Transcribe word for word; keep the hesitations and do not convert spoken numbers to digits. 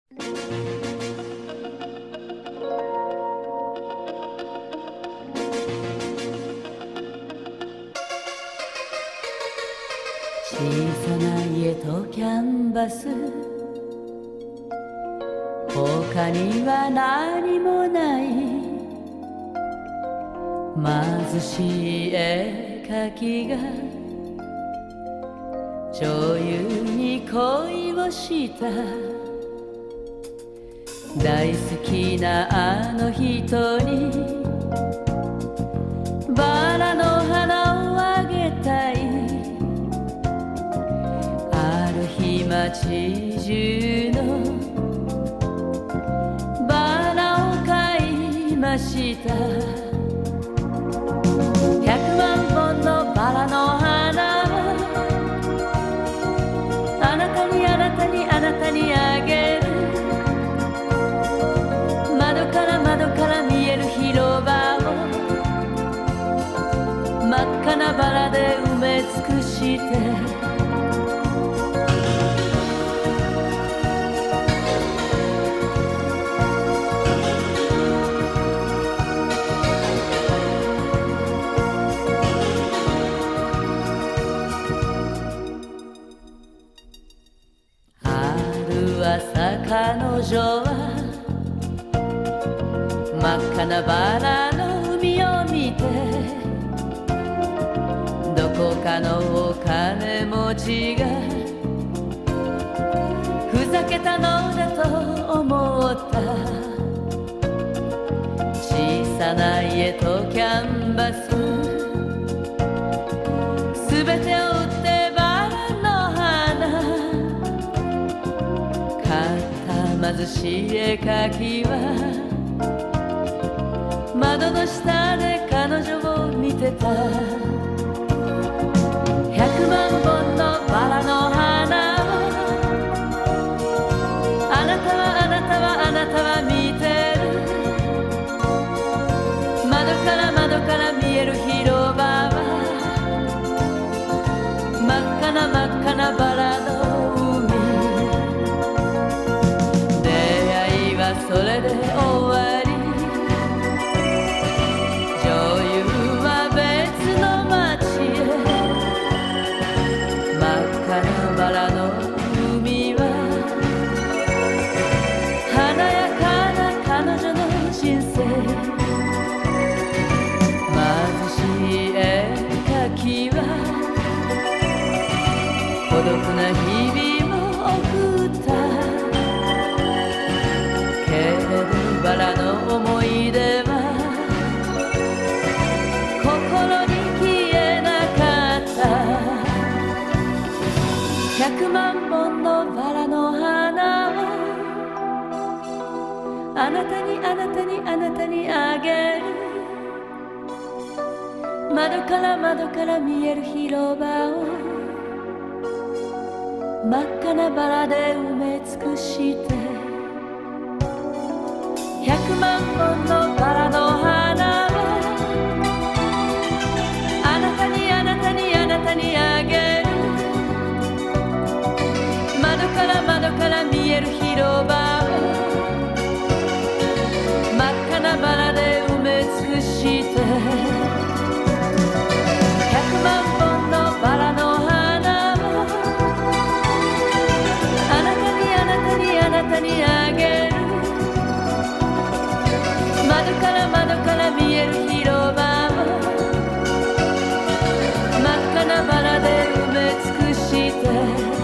小さな家とキャンバス、他には何もない。貧しい絵描きが女優に恋をした。大好きなあの人にバラの花をあげたい。ある日街中のバラを買いました。百万本のバラの花をあなたにあなたにあなたにあげる。窓から窓から見える広場を真っ赤なバラで埋め尽くして。朝彼女は真っ赤なバラの海を見て、どこかのお金持ちがふざけたのだと思った。小さな家とキャンバス、すべてを売ってバラの花。貧しい絵描きは窓の下で彼女を見てた。百万本のバラの花をあなたはあなたはあなたは見てる。窓から窓から見える広場は真っ赤な真っ赤なバラのそれで終わり。女優は別の街へ。真っ赤なバラの海は華やかな彼女の人生。貧しい絵描きは孤独な日々も送った。バラの思い出は心に消えなかった。百万本のバラの花をあなたにあなたにあなたにあげる。窓から窓から見える広場を真っ赤なバラで埋め尽くして。百万本のバラの花をあなたにあなたにあなたにあげる。窓から窓から見える広場を真っ赤なバラで埋め尽くして。百万本のバラの花をあなたにあなたにあなたにあげる。窓から窓から見える広場を真っ赤なバラで埋め尽くして。